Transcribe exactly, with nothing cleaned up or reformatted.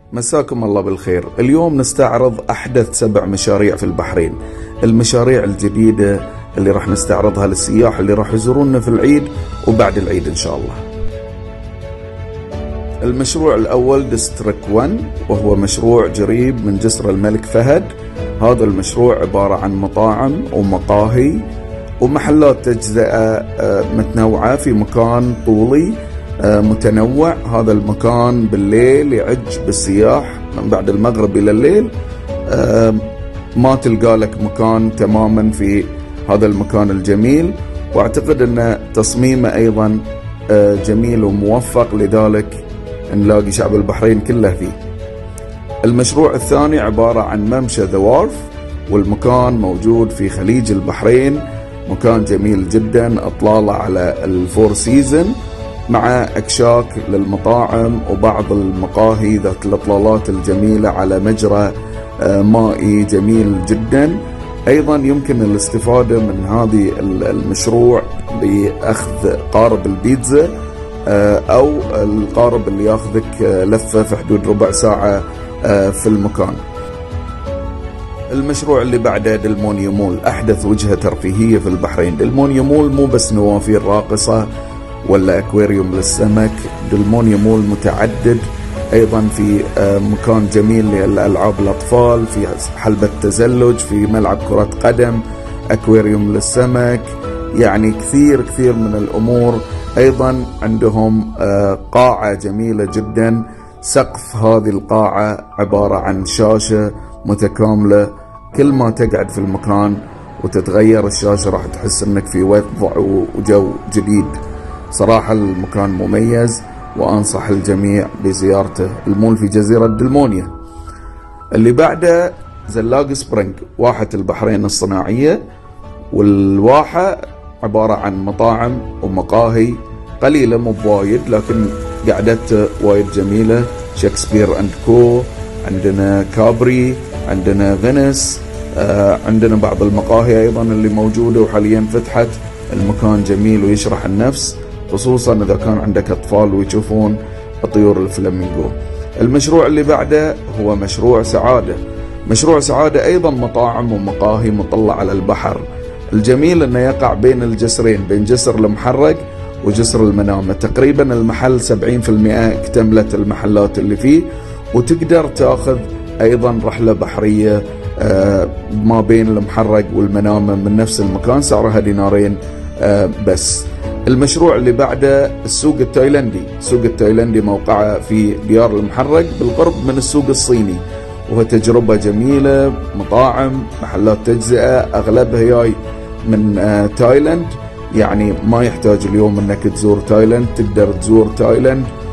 مساكم الله بالخير. اليوم نستعرض أحدث سبع مشاريع في البحرين، المشاريع الجديدة اللي راح نستعرضها للسياح اللي راح يزورونا في العيد وبعد العيد إن شاء الله. المشروع الأول ديستريك واحد، وهو مشروع قريب من جسر الملك فهد. هذا المشروع عبارة عن مطاعم ومقاهي ومحلات تجزئة متنوعة في مكان طولي متنوع. هذا المكان بالليل يعج بالسياح من بعد المغرب إلى الليل، ما تلقى لك مكان تماما في هذا المكان الجميل، واعتقد أن تصميمه أيضا جميل وموفق، لذلك نلاقي شعب البحرين كله فيه. المشروع الثاني عبارة عن ممشى ذا وارف، والمكان موجود في خليج البحرين، مكان جميل جدا، اطلاله على الفور سيزن مع اكشاك للمطاعم وبعض المقاهي ذات الاطلالات الجميلة على مجرى مائي جميل جدا. ايضا يمكن الاستفادة من هذه المشروع باخذ قارب البيتزا او القارب اللي ياخذك لفة في حدود ربع ساعة في المكان. المشروع اللي بعده دلمونيا مول، أحدث وجهة ترفيهية في البحرين. دلمونيا مول مو بس نوافير راقصة ولا أكواريوم للسمك، دلمونيا مول متعدد أيضا، في مكان جميل للألعاب الأطفال، في حلبة تزلج، في ملعب كرة قدم، أكواريوم للسمك، يعني كثير كثير من الأمور. أيضا عندهم قاعة جميلة جدا، سقف هذه القاعة عبارة عن شاشة متكاملة، كل ما تقعد في المكان وتتغير الشاشة راح تحس انك في وضع وجو جديد. صراحة المكان مميز وانصح الجميع بزيارته. المول في جزيرة دلمونيا. اللي بعده زلاق سبرينج، واحة البحرين الصناعية، والواحة عبارة عن مطاعم ومقاهي قليلة مو بوايد، لكن قعدت وايد جميلة. شكسبير اند كو، عندنا كابري، عندنا فينيس، آه عندنا بعض المقاهي ايضا اللي موجودة وحاليا فتحت. المكان جميل ويشرح النفس، خصوصا اذا كان عندك اطفال ويشوفون طيور الفلامينغو. المشروع اللي بعده هو مشروع سعادة. مشروع سعادة ايضا مطاعم ومقاهي مطلة على البحر. الجميل انه يقع بين الجسرين، بين جسر المحرق وجسر المنامة. تقريبا المحل سبعين بالمئة اكتملت المحلات اللي فيه، وتقدر تاخذ ايضا رحلة بحرية ما بين المحرق والمنامة من نفس المكان، سعرها دينارين بس. المشروع اللي بعده السوق التايلندي. السوق التايلندي موقعه في ديار المحرق بالقرب من السوق الصيني، وهو تجربة جميلة، مطاعم، محلات تجزئة، اغلبها جاي من تايلند، يعني ما يحتاج اليوم انك تزور تايلند، تقدر تزور تايلند